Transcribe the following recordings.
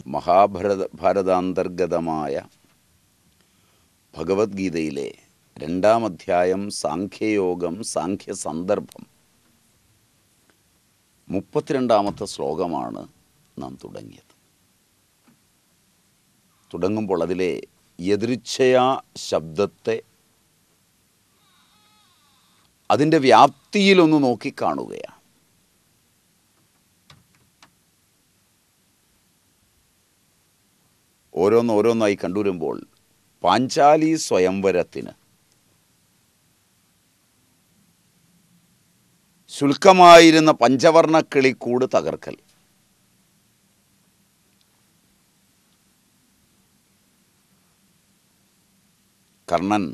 ഭാരതാന്തർഗതമായ ഭഗവത്ഗീതയിലെ 2-ാം അധ്യായം സാഖ്യയോഗം സാഖ്യസന്ദർഭം 32-ാമത്തെ ശ്ലോകമാണ് നാം തുടങ്ങിയത്. തുടങ്ങുമ്പോൾ അതിലെ യദൃച്ഛയാ ശബ്ദത്തെ അതിൻ്റെ വ്യാപ്തിയിലൊന്ന് നോക്കിക്കാണുകയാണ്. ഓരോന്നോരോന്നായി കണ്ടുവരുമ്പോൾ പാഞ്ചാലി സ്വയംവരത്തിന് ശുൽക്കമായിരുന്ന പഞ്ചവർണ്ണ കിളിക്കൂട് തകർക്കൽ, കർണൻ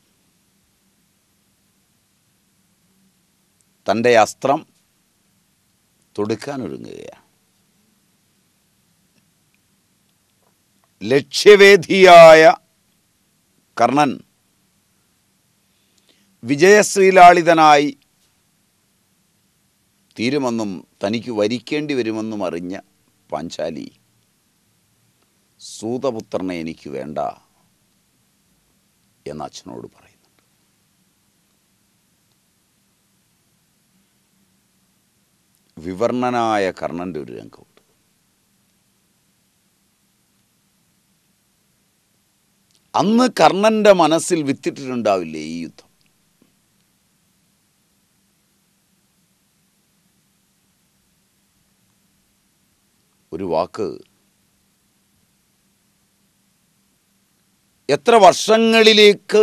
തൻ്റെ അസ്ത്രം തൊടുക്കാനൊരുങ്ങുകയാണ്. ലക്ഷ്യവേദിയായ കർണൻ വിജയശ്രീലാളിതനായി തീരുമെന്നും തനിക്ക് വരിക്കേണ്ടി വരുമെന്നും അറിഞ്ഞ പാഞ്ചാലി സൂതപുത്രനെ എനിക്ക് വേണ്ട എന്ന് അച്ഛനോട് പറയുന്നുണ്ട്. വിവർണനായ കർണൻ്റെ ഒരു രംഗമുണ്ട്. അന്ന് കർണൻ്റെ മനസ്സിൽ വിത്തിട്ടിട്ടുണ്ടാവില്ലേ ഈ യുദ്ധം. ഒരു വാക്ക് എത്ര വർഷങ്ങളിലേക്ക്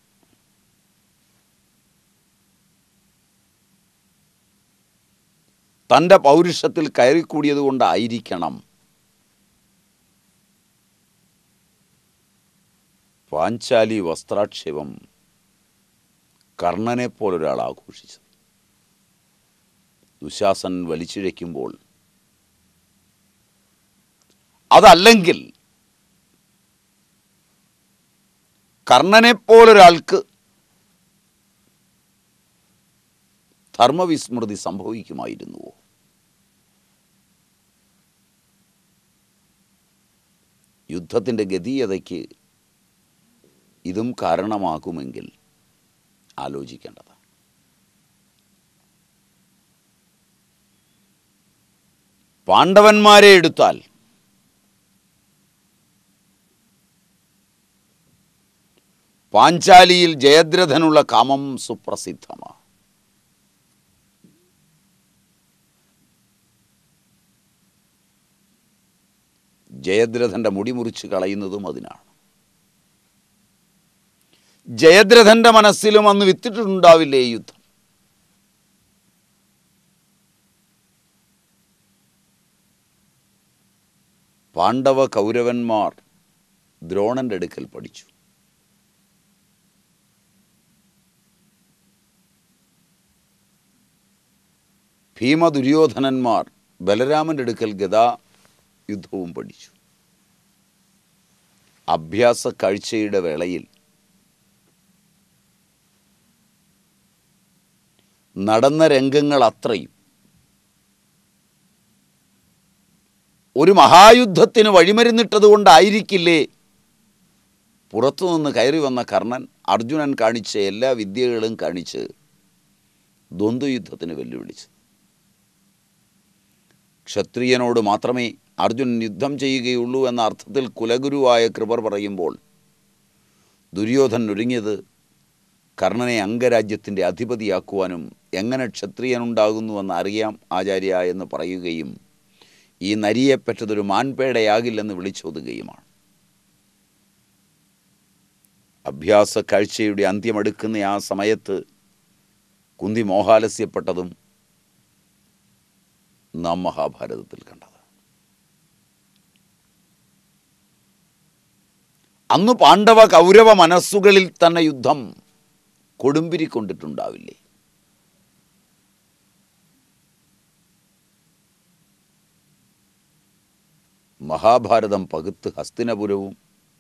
തൻ്റെ പൗരുഷത്തിൽ കയറിക്കൂടിയത് കൊണ്ടായിരിക്കണം പാഞ്ചാലി വസ്ത്രാക്ഷേപം കർണനെ പോലൊരാൾ ആഘോഷിച്ചത്. ദുശാസൻ വലിച്ചിഴയ്ക്കുമ്പോൾ അതല്ലെങ്കിൽ കർണനെപ്പോലൊരാൾക്ക് ധർമ്മവിസ്മൃതി സംഭവിക്കുമായിരുന്നുവോ? യുദ്ധത്തിൻ്റെ ഗതീയതയ്ക്ക് ഇതും കാരണമാകുമെങ്കിൽ ആലോചിക്കേണ്ടതാണ്. പാണ്ഡവന്മാരെ എടുത്താൽ പാഞ്ചാലിയിൽ ജയദ്രഥനുള്ള കാമം സുപ്രസിദ്ധമാണ്. ജയദ്രഥൻ്റെ മുടി മുറിച്ച് കളയുന്നതും അതിനാണ്. ജയദ്രഥൻ്റെ മനസ്സിലും അന്ന് വിത്തിട്ടുണ്ടാവില്ലേ ഈ യുദ്ധം. പാണ്ഡവ കൗരവന്മാർ ദ്രോണന്റെ അടുക്കൽ പഠിച്ചു. ഭീമ ദുര്യോധനന്മാർ ബലരാമൻ്റെ അടുക്കൽ ഗദാ യുദ്ധവും പഠിച്ചു. അഭ്യാസ കാഴ്ചയുടെ വേളയിൽ നടന്ന രംഗങ്ങൾ അത്രയും ഒരു മഹായുദ്ധത്തിന് വഴിമരുന്നിട്ടത് കൊണ്ടായിരിക്കില്ലേ പുറത്തുനിന്ന് കയറി വന്ന കർണൻ അർജുനൻ കാണിച്ച എല്ലാ വിദ്യകളും കാണിച്ച് ദ്വന്ദ്വയുദ്ധത്തിന് വെല്ലുവിളിച്ചു. ക്ഷത്രിയനോട് മാത്രമേ അർജുനൻ യുദ്ധം ചെയ്യുകയുള്ളൂ എന്ന അർത്ഥത്തിൽ കുലഗുരുവായ കൃപർ പറയുമ്പോൾ ദുര്യോധനൻ ഒരുങ്ങിയത് കർണനെ അംഗരാജ്യത്തിൻ്റെ അധിപതിയാക്കുവാനും എങ്ങനെ ക്ഷത്രിയനുണ്ടാകുന്നുവെന്ന് അറിയാം ആചാര്യ എന്ന് പറയുകയും ഈ നരിയെപ്പറ്റതൊരു മാൻപേടയാകില്ലെന്ന് വിളിച്ചോതുകയുമാണ്. അഭ്യാസ കാഴ്ചയുടെ അന്ത്യമെടുക്കുന്ന ആ സമയത്ത് കുന്തി മോഹാലസ്യപ്പെട്ടതും നാം മഹാഭാരതത്തിൽ കണ്ടത്. അന്ന് പാണ്ഡവ കൗരവ മനസ്സുകളിൽ തന്നെ യുദ്ധം കൊടുമ്പിരിക്കൊണ്ടിട്ടുണ്ടാവില്ലേ? മഹാഭാരതം പകുത്ത് ഹസ്തിനപുരവും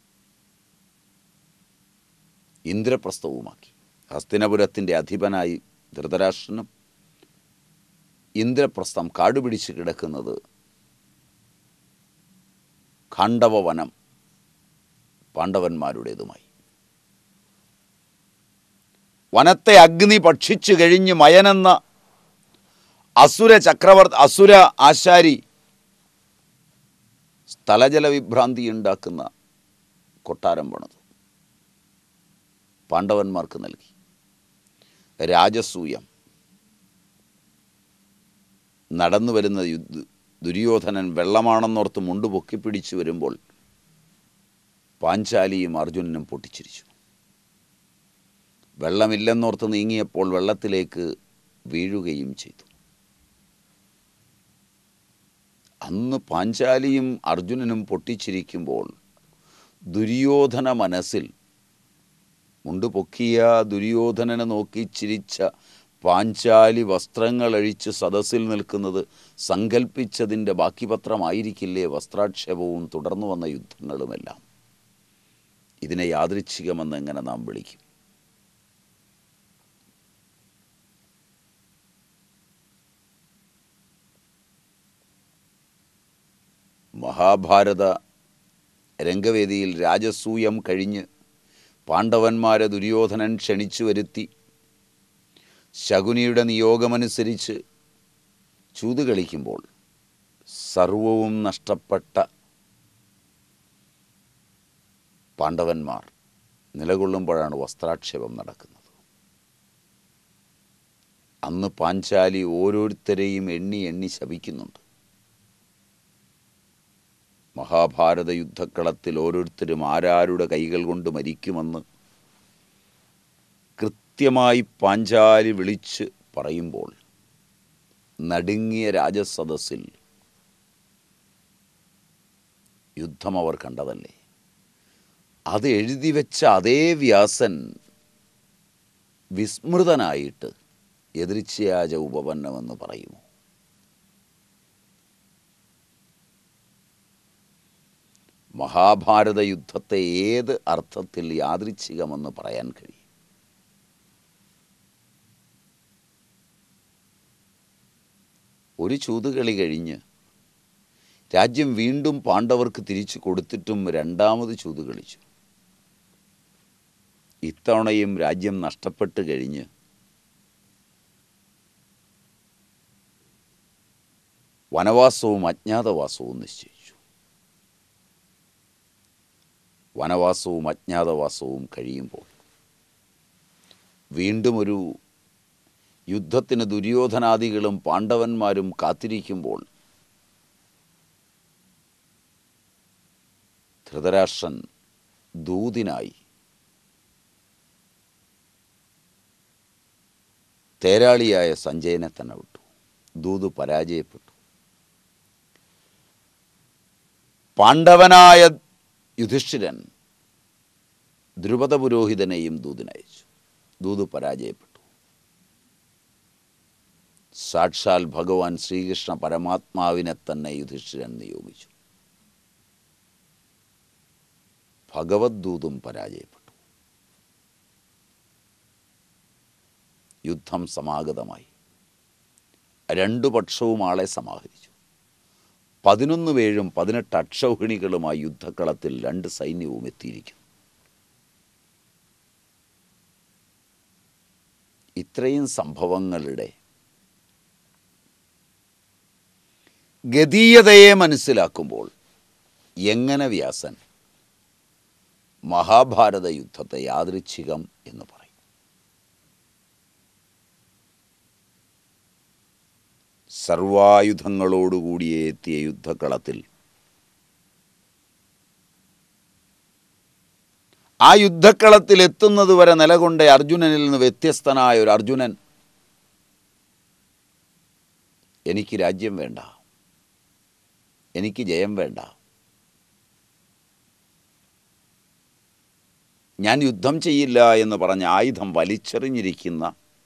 ഇന്ദ്രപ്രസ്ഥവുമാക്കി. ഹസ്തിനപുരത്തിൻ്റെ അധിപനായി ധൃതരാഷ്ട്രനും ഇന്ദ്രപ്രസ്ഥം കാടുപിടിച്ച് കിടക്കുന്നത് ഖാണ്ഡവവനം പാണ്ഡവന്മാരുടേതുമായി. വനത്തെ അഗ്നി ഭക്ഷിച്ചു കഴിഞ്ഞ് മയനെന്ന അസുര ആശാരി സ്ഥലജല വിഭ്രാന്തി ഉണ്ടാക്കുന്ന കൊട്ടാരം പണിതു പാണ്ഡവന്മാർക്ക് നൽകി. രാജസൂയം നടന്നു വരുന്ന ദുര്യോധനൻ വെള്ളമാണെന്നോർത്ത് മുണ്ട് പൊക്കിപ്പിടിച്ചു വരുമ്പോൾ പാഞ്ചാലിയും അർജുനനും പൊട്ടിച്ചിരിച്ചു. വെള്ളമില്ലെന്നോർത്ത് നീങ്ങിയപ്പോൾ വെള്ളത്തിലേക്ക് വീഴുകയും ചെയ്തു. അന്ന് പാഞ്ചാലിയും അർജുനനും പൊട്ടിച്ചിരിക്കുമ്പോൾ ദുര്യോധന മനസ്സിൽ മുണ്ട് പൊക്കിയ ദുര്യോധനനെ നോക്കി ചിരിച്ച പാഞ്ചാലി വസ്ത്രങ്ങളഴിച്ച് സദസ്സിൽ നിൽക്കുന്നത് സങ്കൽപ്പിച്ചതിൻ്റെ ബാക്കി പത്രമായിരിക്കില്ലേ വസ്ത്രാക്ഷേപവും തുടർന്നു വന്ന യുദ്ധങ്ങളുമെല്ലാം. ഇതിനെ യാദൃച്ഛികമെന്ന് എങ്ങനെ നാം വിളിക്കും? മഹാഭാരത രംഗവേദിയിൽ രാജസൂയം കഴിഞ്ഞ് പാണ്ഡവന്മാരെ ദുര്യോധനൻ ക്ഷണിച്ചു വരുത്തി ശകുനിയുടെ നിയോഗമനുസരിച്ച് ചൂത് കളിക്കുമ്പോൾ സർവവും നഷ്ടപ്പെട്ട പാണ്ഡവന്മാർ നിലകൊള്ളുമ്പോഴാണ് വസ്ത്രാക്ഷേപം നടക്കുന്നത്. അന്ന് പാഞ്ചാലി ഓരോരുത്തരെയും എണ്ണി എണ്ണി ശപിക്കുന്നുണ്ട്. മഹാഭാരത യുദ്ധക്കളത്തിൽ ഓരോരുത്തരും ആരാരുടെ കൈകൾ കൊണ്ട് മരിക്കുമെന്ന് കൃത്യമായി പാഞ്ചാലി വിളിച്ച് പറയുമ്പോൾ നടുങ്ങിയ രാജസദസ്സിൽ യുദ്ധം അവർ കണ്ടതല്ലേ. അത് എഴുതി വെച്ച അതേ വ്യാസൻ വിസ്മൃതനായിട്ട് എതിർച്ഛയാജ ഉപപന്നമെന്ന് പറയുമോ? മഹാഭാരത യുദ്ധത്തെ ഏത് അർത്ഥത്തിൽ യാദൃച്ഛികമെന്ന് പറയാൻ കഴിയും? ഒരു ചൂതുകളി കഴിഞ്ഞ് രാജ്യം വീണ്ടും പാണ്ഡവർക്ക് തിരിച്ചു കൊടുത്തിട്ടും രണ്ടാമത് ചൂത് കളിച്ചു. ഇത്തവണയും രാജ്യം നഷ്ടപ്പെട്ട് കഴിഞ്ഞ് വനവാസവും അജ്ഞാതവാസവും നിശ്ചയിച്ചു. വനവാസവും അജ്ഞാതവാസവും കഴിയുമ്പോൾ വീണ്ടും ഒരു യുദ്ധത്തിന് ദുര്യോധനാദികളും പാണ്ഡവന്മാരും കാത്തിരിക്കുമ്പോൾ ധൃതരാഷ്ട്രൻ ദൂതിനായി തേരാളിയായ സഞ്ജയനെ തന്നെ വിട്ടു. ദൂത് പരാജയപ്പെട്ടു. പാണ്ഡവനായ യുധിഷ്ഠിരൻ ദ്രുപദ പുരോഹിതനെയും ദൂതിനയച്ചു. ദൂത് പരാജയപ്പെട്ടു. സാക്ഷാൽ ഭഗവാൻ ശ്രീകൃഷ്ണ പരമാത്മാവിനെ തന്നെ യുധിഷ്ഠിരൻ നിയോഗിച്ചു. ഭഗവത് ദൂതും പരാജയപ്പെട്ടു. യുദ്ധം സമാഗതമായി. രണ്ടു പക്ഷവും ആളെ സമാഹരിച്ചു. 11 പേഴും 18 അക്ഷൗഹിണികളുമായി യുദ്ധക്കളത്തിൽ 2 സൈന്യവും എത്തിയിരിക്കുന്നു. ഇത്രയും സംഭവങ്ങളുടെ ഗതീയതയെ മനസ്സിലാക്കുമ്പോൾ എങ്ങനെ വ്യാസൻ മഹാഭാരത യുദ്ധത്തെ യാദൃച്ഛികം എന്ന് പറയും? സർവായുധങ്ങളോടുകൂടി എത്തിയ യുദ്ധക്കളത്തിൽ ആ യുദ്ധക്കളത്തിൽ എത്തുന്നത് വരെ നിലകൊണ്ട അർജുനനിൽ നിന്ന് വ്യത്യസ്തനായ ഒരു അർജുനൻ എനിക്ക് രാജ്യം വേണ്ട, എനിക്ക് ജയം വേണ്ട, ഞാൻ യുദ്ധം ചെയ്യില്ല എന്ന് പറഞ്ഞ ആയുധം വലിച്ചെറിഞ്ഞിരിക്കുന്ന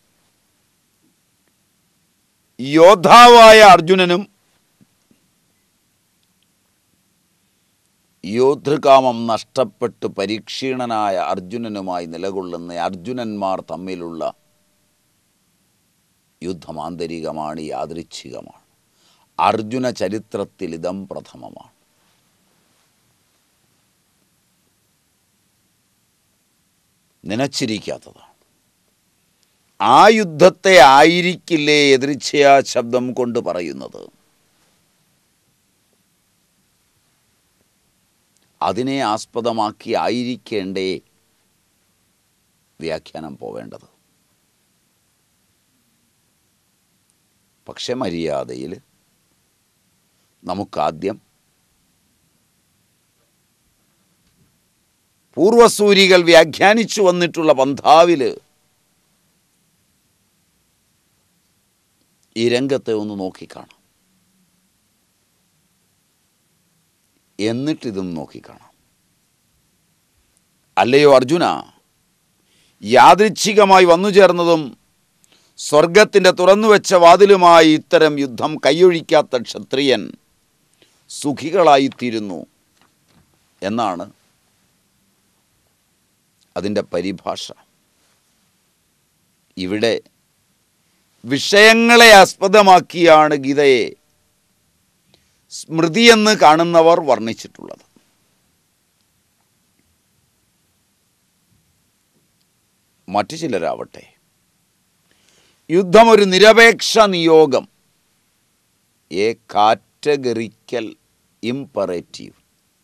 യോദ്ധാവായ അർജുനനും യോദ്ധൃകാമം നഷ്ടപ്പെട്ട് പരിക്ഷീണനായ അർജുനനുമായി നിലകൊള്ളുന്ന അർജുനന്മാർ തമ്മിലുള്ള യുദ്ധം ആന്തരികമാണ്, യാദൃച്ഛികമാണ്. അർജുന ചരിത്രത്തിൽ ഇതം പ്രഥമമാണ്. നനച്ചിരിക്കാത്തതാണ്. ആ യുദ്ധത്തെ ആയിരിക്കില്ലേ എതിർച്ഛയാ ശബ്ദം കൊണ്ട് പറയുന്നത്. അതിനെ ആസ്പദമാക്കി ആയിരിക്കേണ്ടേ വ്യാഖ്യാനം പോവേണ്ടത്. പക്ഷെ മര്യാദയിൽ നമുക്കാദ്യം പൂർവസൂരികൾ വ്യാഖ്യാനിച്ചു വന്നിട്ടുള്ള പന്ഥാവിൽ ഈ രംഗത്തെ ഒന്ന് നോക്കിക്കാണാം. എന്നിട്ടിതും നോക്കിക്കാണാം. അല്ലയോ അർജുന, യാദൃച്ഛികമായി വന്നു ചേർന്നതും സ്വർഗത്തിൻ്റെ തുറന്നുവെച്ച വാതിലുമായി ഇത്തരം യുദ്ധം കൈയൊഴിക്കാത്ത ക്ഷത്രിയൻ സുഖികളായിത്തീരുന്നു എന്നാണ് അതിൻ്റെ പരിഭാഷ. ഇവിടെ വിഷയങ്ങളെ ആസ്പദമാക്കിയാണ് ഗീതയെ സ്മൃതിയെന്ന് കാണുന്നവർ വർണ്ണിച്ചിട്ടുള്ളത്. മറ്റു ചിലരാവട്ടെ യുദ്ധം ഒരു നിരപേക്ഷ നിയോഗം, എ കാറ്റഗറിക്കൽ ഇംപറേറ്റീവ്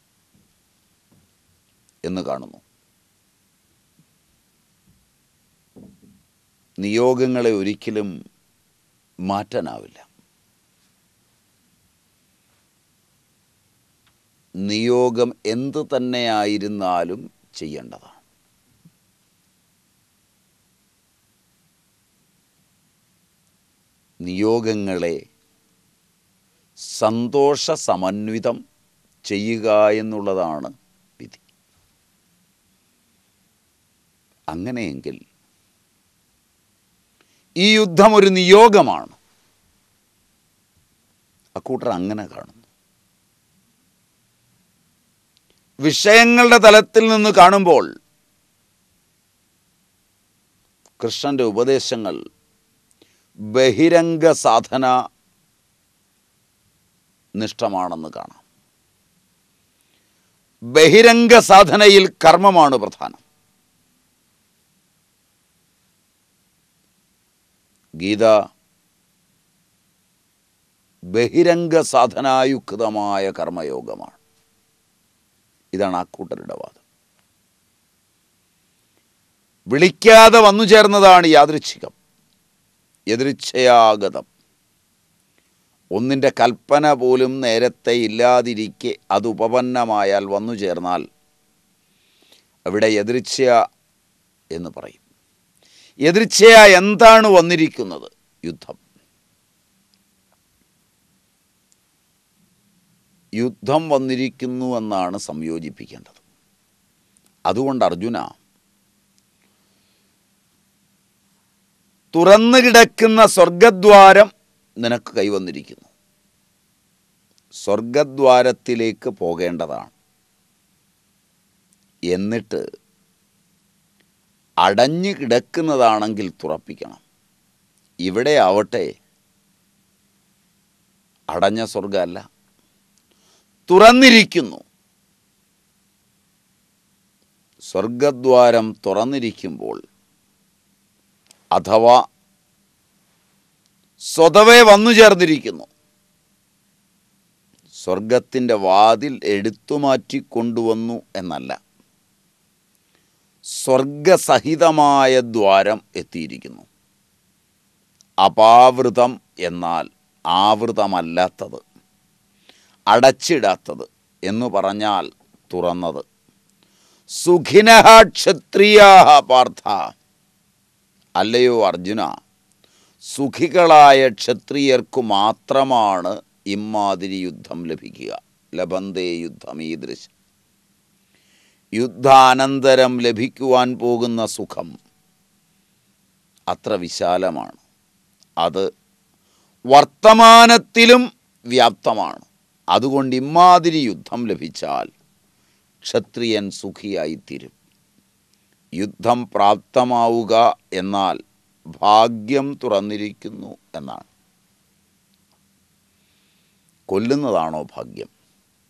എന്ന് കാണുന്നു. നിയോഗങ്ങളെ ഒരിക്കലും മാറ്റാനാവില്ല. നിയോഗം എന്തു തന്നെയായിരുന്നാലും ചെയ്യേണ്ടതാണ്. നിയോഗങ്ങളെ സന്തോഷ സമന്വിതം ചെയ്യുക എന്നുള്ളതാണ് വിധി. അങ്ങനെയെങ്കിൽ ഈ യുദ്ധം ഒരു നിയോഗമാണ്. അക്കൂട്ടർ അങ്ങനെ കാണുന്നു. വിഷയങ്ങളുടെ തലത്തിൽ നിന്ന് കാണുമ്പോൾ കൃഷ്ണന്റെ ഉപദേശങ്ങൾ ബഹിരംഗ സാധന നിഷ്ഠമാണെന്ന് കാണാം. ബഹിരംഗ സാധനയിൽ കർമ്മമാണ് പ്രധാനം. ഗീത ബഹിരംഗ സാധനായുക്തമായ കർമ്മയോഗമാണ്. ഇതാണ് ആ കൂട്ടരുടെ വാദം. വിളിക്കാതെ വന്നു ചേർന്നതാണ് യാദൃച്ഛികം, എതിർച്ഛയാഗതം. ഒന്നിൻ്റെ കൽപ്പന പോലും നേരത്തെ ഇല്ലാതിരിക്കെ അത് ഉപപന്നമായാൽ വന്നു ചേർന്നാൽ അവിടെ എതിർച്ഛയ എന്ന് പറയും. എതിർച്ഛയ എന്താണ് വന്നിരിക്കുന്നത്? യുദ്ധം. യുദ്ധം വന്നിരിക്കുന്നു എന്നാണ് സംയോജിപ്പിക്കേണ്ടത്. അതുകൊണ്ട് അർജുന, തുറന്നു കിടക്കുന്ന സ്വർഗദ്വാരം നിനക്ക് കൈവന്നിരിക്കുന്നു. സ്വർഗദ്വാരത്തിലേക്ക് പോകേണ്ടതാണ്. എന്നിട്ട് അടഞ്ഞു കിടക്കുന്നതാണെങ്കിൽ തുറപ്പിക്കണം. ഇവിടെ ആവട്ടെ അടഞ്ഞ സ്വർഗമല്ല, തുറന്നിരിക്കുന്നു. സ്വർഗദ്വാരം തുറന്നിരിക്കുമ്പോൾ അഥവാ സ്വതവേ വന്നു ചേർന്നിരിക്കുന്നു. സ്വർഗത്തിൻ്റെ വാതിൽ എടുത്തുമാറ്റിക്കൊണ്ടുവന്നു എന്നല്ല, സ്വർഗസഹിതമായ ദ്വാരം എത്തിയിരിക്കുന്നു. അപാവൃതം എന്നാൽ ആവൃതമല്ലാത്തത്, അടച്ചിടാത്തത് എന്ന് പറഞ്ഞാൽ തുറന്നത്. സുഖിനഃ ക്ഷത്രിയാഃ പാർത്ഥ, അല്ലയോ അർജുന, സുഖികളായ ക്ഷത്രിയർക്കു മാത്രമാണ് ഇമ്മാതിരി യുദ്ധം ലഭിക്കുക. ലഭന്തേ യുദ്ധമീദൃശം. യുദ്ധാനന്തരം ലഭിക്കുവാൻ പോകുന്ന സുഖം അത്ര വിശാലമാണ്. അത് വർത്തമാനത്തിലും വ്യാപ്തമാണ്. അതുകൊണ്ട് ഇമ്മാതിരി യുദ്ധം ലഭിച്ചാൽ ക്ഷത്രിയൻ സുഖിയായിത്തീരും. യുദ്ധം പ്രാപ്തമാവുക എന്നാൽ ഭാഗ്യം തുറന്നിരിക്കുന്നു എന്നാണ്. കൊല്ലുന്നതാണോ ഭാഗ്യം?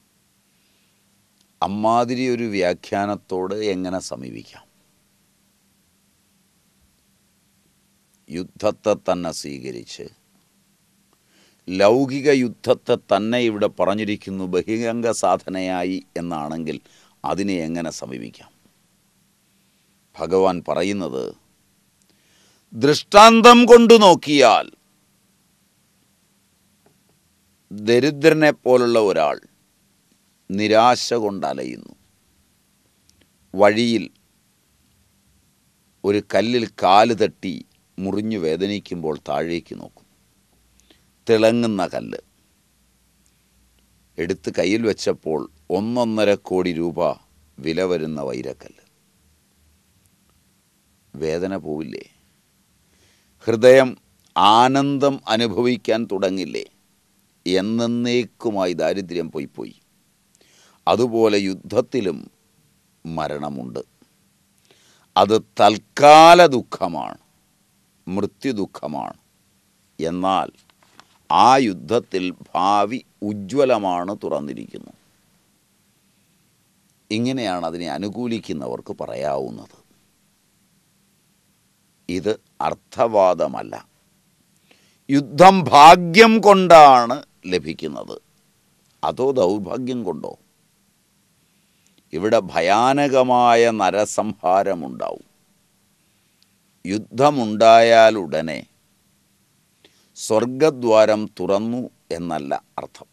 അമ്മാതിരി ഒരു വ്യാഖ്യാനത്തോട് എങ്ങനെ സമീപിക്കാം? യുദ്ധത്തെ തന്നെ സ്വീകരിച്ച് ലൗകിക യുദ്ധത്തെ തന്നെ ഇവിടെ പറഞ്ഞിരിക്കുന്നു ബഹിരംഗ സാധനയായി എന്നാണെങ്കിൽ അതിനെ എങ്ങനെ സമീപിക്കാം? ഭഗവാൻ പറയുന്നത്, ദൃഷ്ടാന്തം കൊണ്ടു നോക്കിയാൽ ദരിദ്രനെ പോലുള്ള ഒരാൾ നിരാശ കൊണ്ടലയുന്നു. വഴിയിൽ ഒരു കല്ലിൽ കാല് തട്ടി മുറിഞ്ഞു വേദനിക്കുമ്പോൾ താഴേക്ക് നോക്കും. തിളങ്ങുന്ന കല്ല് എടുത്ത് കയ്യിൽ വെച്ചപ്പോൾ 1.5 കോടി രൂപ വില വരുന്ന വൈരക്കല്ല്. വേദന പോവില്ലേ? ഹൃദയം ആനന്ദം അനുഭവിക്കാൻ തുടങ്ങില്ലേ? എന്നേക്കുമായി ദാരിദ്ര്യം പോയി. അതുപോലെ യുദ്ധത്തിലും മരണമുണ്ട്. അത് തൽക്കാല ദുഃഖമാണ്, മൃത്യുദുഃഖമാണ്. എന്നാൽ ആ യുദ്ധത്തിൽ ഭാവി ഉജ്ജ്വലമാണ്, തുറന്നിരിക്കുന്നു. ഇങ്ങനെയാണ് അതിനെ അനുകൂലിക്കുന്നവർക്ക് പറയാവുന്നത്. ഇത് അർത്ഥവാദമല്ല. യുദ്ധം ഭാഗ്യം കൊണ്ടാണ് ലഭിക്കുന്നത്, അതോ ദൗർഭാഗ്യം കൊണ്ടോ? ഇവിടെ ഭയാനകമായ നരസംഹാരമുണ്ടാവും. യുദ്ധമുണ്ടായാലുടനെ സ്വർഗദ്വാരം തുറന്നു എന്നല്ല അർത്ഥം.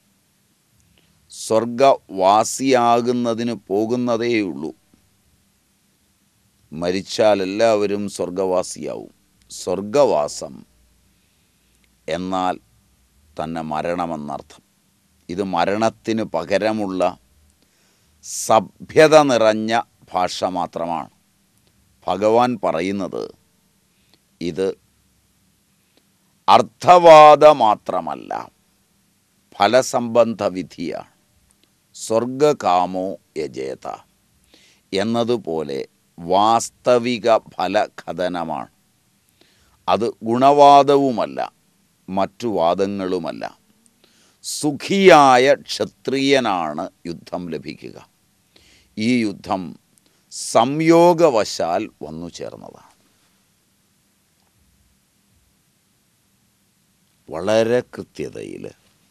സ്വർഗവാസിയാകുന്നതിന് പോകുന്നതേയുള്ളൂ. മരിച്ചാൽ എല്ലാവരും സ്വർഗവാസിയാവും. സ്വർഗവാസം എന്നാൽ തന്നെ മരണമെന്നർത്ഥം. ഇത് മരണത്തിന് പകരമുള്ള സഭ്യത നിറഞ്ഞ ഭാഷ മാത്രമാണ്. ഭഗവാൻ പറയുന്നത് ഇത് അർത്ഥവാദ മാത്രമല്ല, ഫലസംബന്ധ വിധിയാണ്. സ്വർഗകാമോ യജേത എന്നതുപോലെ വാസ്തവിക ഫലകഥനമാണ്. അത് ഗുണവാദവുമല്ല, മറ്റു വാദങ്ങളുമല്ല. സുഖിയായ ക്ഷത്രിയനാണ് യുദ്ധം ലഭിക്കുക. ഈ യുദ്ധം സംയോഗവശാൽ വന്നു ചേർന്നതാണ്. വളരെ കൃത്യതയിൽ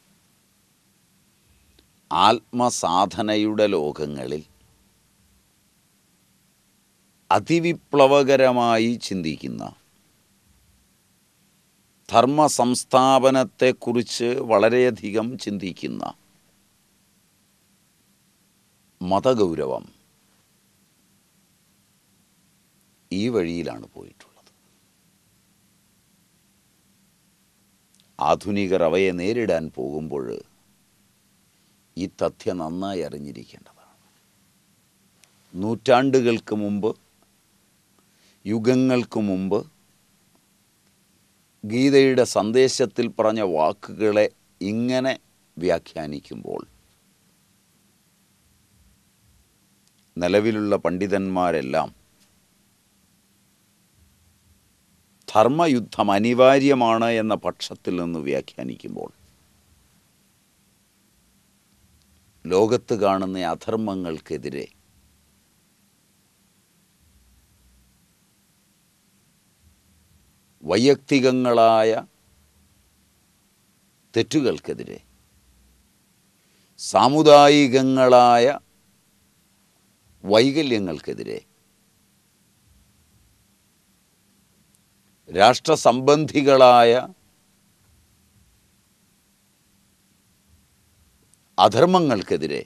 ആത്മസാധനയുടെ ലോകങ്ങളിൽ അതിവിപ്ലവകരമായി ചിന്തിക്കുന്ന, ധർമ്മ സംസ്ഥാപനത്തെക്കുറിച്ച് വളരെയധികം ചിന്തിക്കുന്ന മതഗൗരവം ഈ വഴിയിലാണ് പോയിട്ടുള്ളത്. ആധുനികർ അവയെ നേരിടാൻ പോകുമ്പോൾ ഈ തഥ്യം നന്നായി അറിഞ്ഞിരിക്കേണ്ടതാണ്. നൂറ്റാണ്ടുകൾക്ക് മുമ്പ്, യുഗങ്ങൾക്ക് മുമ്പ് ഗീതയുടെ സന്ദേശത്തിൽ പറഞ്ഞ വാക്കുകളെ ഇങ്ങനെ വ്യാഖ്യാനിക്കുമ്പോൾ നിലവിലുള്ള പണ്ഡിതന്മാരെല്ലാം ധർമ്മയുദ്ധം അനിവാര്യമാണ് എന്ന പക്ഷത്തിൽ നിന്ന് വ്യാഖ്യാനിക്കുമ്പോൾ ലോകത്ത് കാണുന്ന അധർമ്മങ്ങൾക്കെതിരെ വൈയക്തികങ്ങളായ തെറ്റുകൾക്കെതിരെ, സാമുദായികങ്ങളായ വൈകല്യങ്ങൾക്കെതിരെ, രാഷ്ട്രസംബന്ധികളായ അധർമ്മങ്ങൾക്കെതിരെ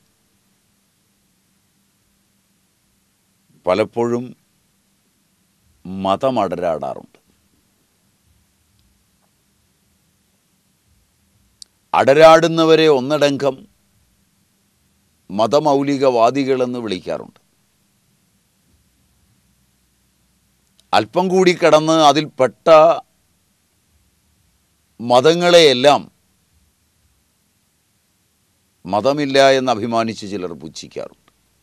പലപ്പോഴും മതമടരാടാറുണ്ട്. അടരാടുന്നവരെ ഒന്നടങ്കം മതമൗലികവാദികളെന്ന് വിളിക്കാറുണ്ട്. അല്പം കൂടി കടന്ന് അതിൽപ്പെട്ട മതങ്ങളെയെല്ലാം മതമില്ല എന്ന് അഭിമാനിച്ച് ചിലർ പുച്ഛിക്കാറുണ്ട്.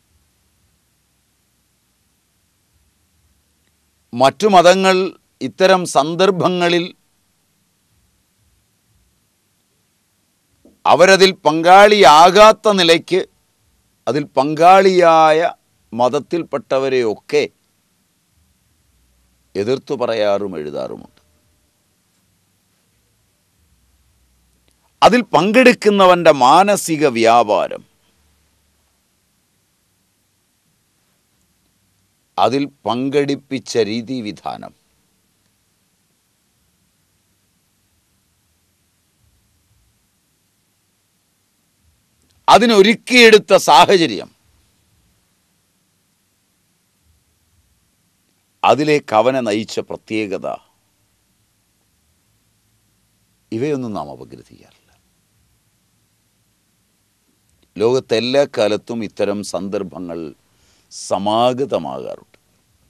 മറ്റു മതങ്ങൾ ഇത്തരം സന്ദർഭങ്ങളിൽ അവരതിൽ പങ്കാളിയാകാത്ത നിലയ്ക്ക് അതിൽ പങ്കാളിയായ മതത്തിൽപ്പെട്ടവരെയൊക്കെ എതിർത്തു പറയാറും എഴുതാറുമുണ്ട്. അതിൽ പങ്കെടുക്കുന്നവൻ്റെ മാനസിക വ്യാപാരം, അതിൽ പങ്കെടുപ്പിച്ച രീതിവിധാനം, അതിനൊരുക്കിയെടുത്ത സാഹചര്യം, അതിലേക്ക് അവനെ നയിച്ച പ്രത്യേകത, ഇവയൊന്നും നാം അപഗ്രഥിക്കാറില്ല. ലോകത്തെ എല്ലാ കാലത്തും ഇത്തരം സന്ദർഭങ്ങൾ സമാഗതമാകാറുണ്ട്.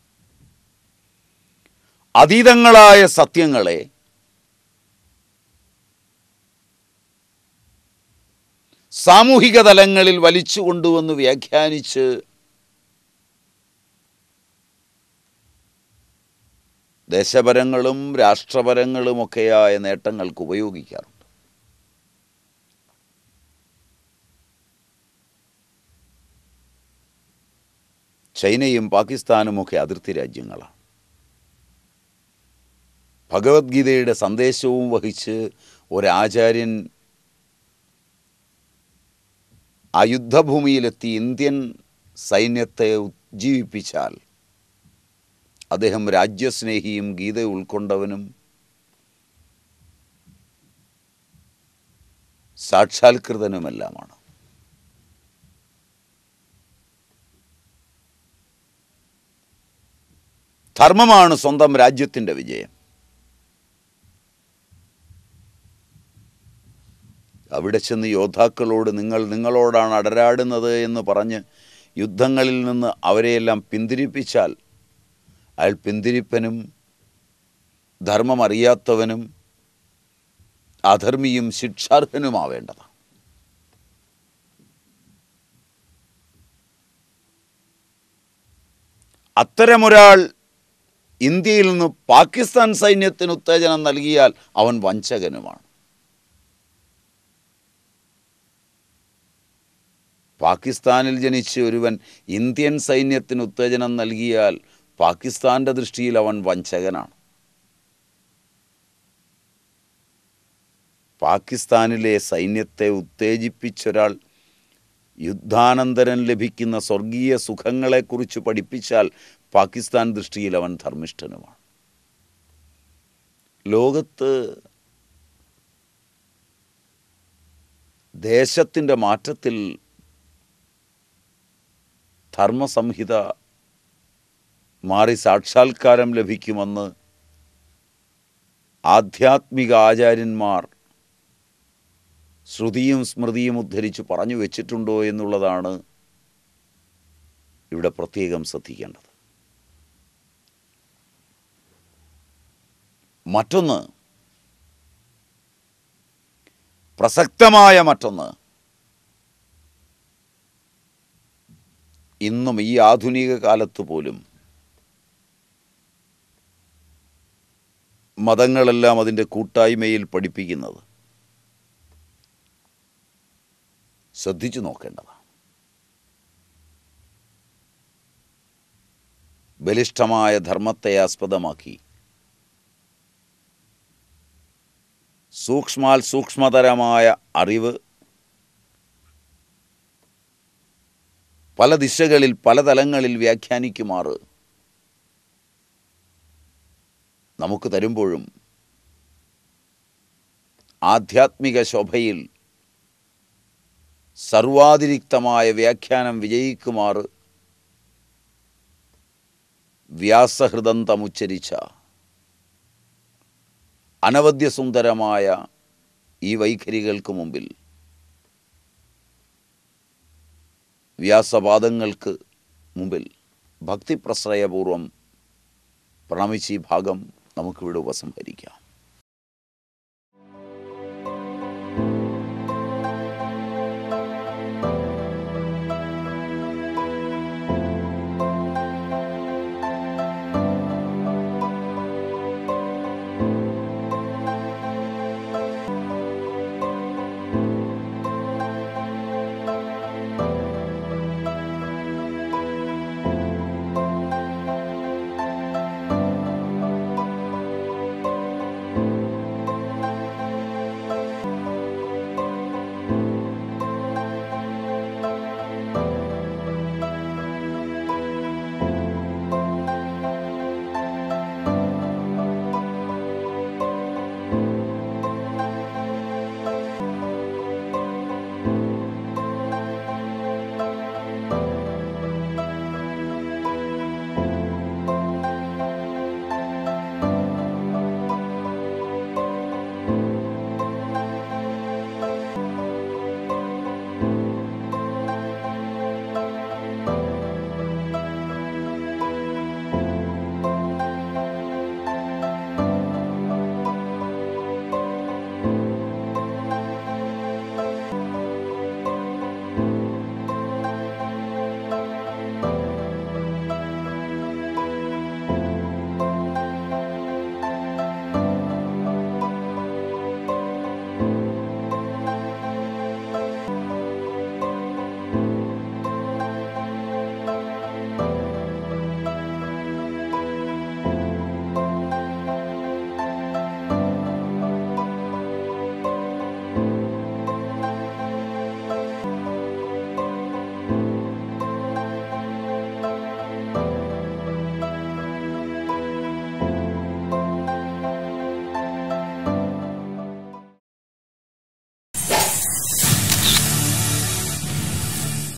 അതീതങ്ങളായ സത്യങ്ങളെ സാമൂഹിക തലങ്ങളിൽ വലിച്ചു കൊണ്ടുവന്ന് വ്യാഖ്യാനിച്ച് ദേശപരങ്ങളും രാഷ്ട്രപരങ്ങളുമൊക്കെയായ നേട്ടങ്ങൾക്ക് ഉപയോഗിക്കാറുണ്ട്. ചൈനയും പാകിസ്ഥാനുമൊക്കെ അതിർത്തി രാജ്യങ്ങളാണ്. ഭഗവത്ഗീതയുടെ സന്ദേശവും വഹിച്ച് ഒരാചാര്യൻ ആ യുദ്ധഭൂമിയിലെത്തി ഇന്ത്യൻ സൈന്യത്തെ ഉജ്ജീവിപ്പിച്ചാൽ അദ്ദേഹം രാജ്യസ്നേഹിയും ഗീത ഉൾക്കൊണ്ടവനും സാക്ഷാത്കൃതനുമെല്ലാമാണ്. ധർമ്മമാണ് സ്വന്തം രാജ്യത്തിൻ്റെ വിജയം. അവിടെ ചെന്ന് യോദ്ധാക്കളോട് നിങ്ങളോടാണ് അടരാടുന്നത് എന്ന് പറഞ്ഞ് യുദ്ധങ്ങളിൽ നിന്ന് അവരെയെല്ലാം പിന്തിരിപ്പിച്ചാൽ അയാൾ പിന്തിരിപ്പനും ധർമ്മമറിയാത്തവനും അധർമ്മിയും ശിക്ഷാർഹനുമാവേണ്ടതാണ്. അത്തരമൊരാൾ ഇന്ത്യയിൽ നിന്ന് പാകിസ്ഥാൻ സൈന്യത്തിന് ഉത്തേജനം നൽകിയാൽ അവൻ വഞ്ചകനുമാണ്. പാകിസ്ഥാനിൽ ജനിച്ച ഒരുവൻ ഇന്ത്യൻ സൈന്യത്തിന് ഉത്തേജനം നൽകിയാൽ പാകിസ്ഥാൻ്റെ ദൃഷ്ടിയിൽ അവൻ വഞ്ചകനാണ്. പാകിസ്ഥാനിലെ സൈന്യത്തെ ഉത്തേജിപ്പിച്ചൊരാൾ യുദ്ധാനന്തരം ലഭിക്കുന്ന സ്വർഗീയ സുഖങ്ങളെക്കുറിച്ച് പഠിപ്പിച്ചാൽ പാകിസ്ഥാൻ ദൃഷ്ടിയിൽ അവൻ ധർമ്മിഷ്ഠനുമാണ്. ലോകത്ത് ദേശത്തിൻ്റെ മാറ്റത്തിൽ ധർമ്മസംഹിത മാറി സാക്ഷാത്കാരം ലഭിക്കുമെന്ന് ആധ്യാത്മിക ആചാര്യന്മാർ ശ്രുതിയും സ്മൃതിയും ഉദ്ധരിച്ച് പറഞ്ഞു വെച്ചിട്ടുണ്ടോ എന്നുള്ളതാണ് ഇവിടെ പ്രത്യേകം ശ്രദ്ധിക്കേണ്ടത്. മറ്റൊന്ന്, പ്രസക്തമായ മറ്റൊന്ന്, ഇന്നും ഈ ആധുനിക കാലത്ത് പോലും മതങ്ങളെല്ലാം അതിൻ്റെ കൂട്ടായ്മയിൽ പഠിപ്പിക്കുന്നത് ശ്രദ്ധിച്ചു നോക്കേണ്ടതാണ്. ബലിഷ്ഠമായ ധർമ്മത്തെ ആസ്പദമാക്കി സൂക്ഷ്മതരമായ അറിവ് പല ദിശകളിൽ പല തലങ്ങളിൽ വ്യാഖ്യാനിക്കുമാറ് നമുക്ക് തരുമ്പോഴും ആധ്യാത്മിക ശോഭയിൽ സർവാതിരിക്തമായ വ്യാഖ്യാനം വിജയിക്കുമാറ് വ്യാസഹൃദന്തമുച്ചരിച്ച അനവദ്യസുന്ദരമായ ഈ വൈഖരികൾക്ക് മുമ്പിൽ, വ്യാസപാദങ്ങൾക്ക് മുമ്പിൽ ഭക്തിപ്രശ്രയപൂർവം പ്രണമിച്ച് ഈ ഭാഗം നമുക്കിവിടെ ഉപസംഹരിക്കാം.